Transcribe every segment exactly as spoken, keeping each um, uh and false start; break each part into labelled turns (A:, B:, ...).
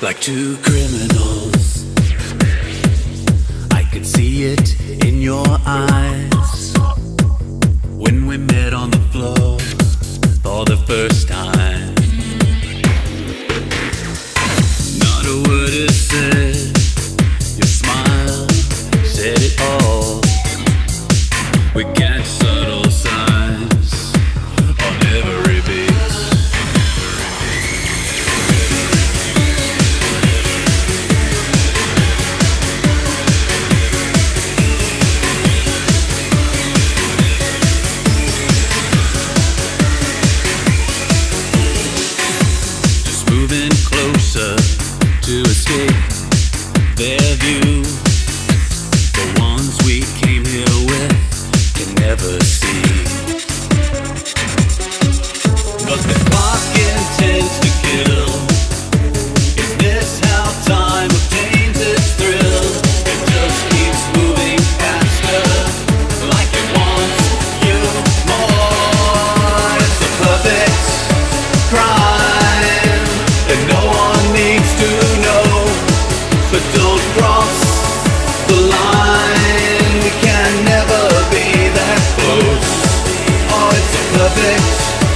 A: like two criminals. I could see it in your eyes when we met on the floor for the first time. Not a word is said, your smile said it all. We catch subtle signs on every beat. Just moving closer to escape their view. The ones we came here with can never see. But the clock intends to kill. Is this how time obtains its thrill? It just keeps moving faster, like it wants you more. It's a perfect crime, and no one needs to know. But don't cross the line, we can never be that close. Oh, it's a perfect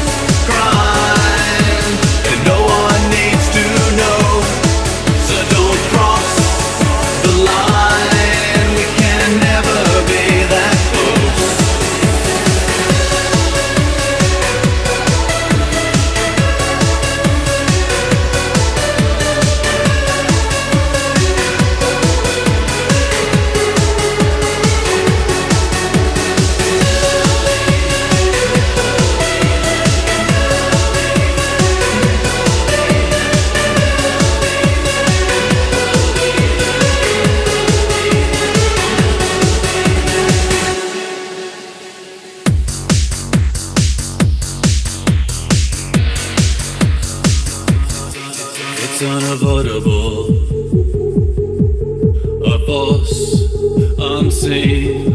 A: crime, and no one needs to know. So don't cross the line, we can never be that close. It's unavoidable, a force unseen.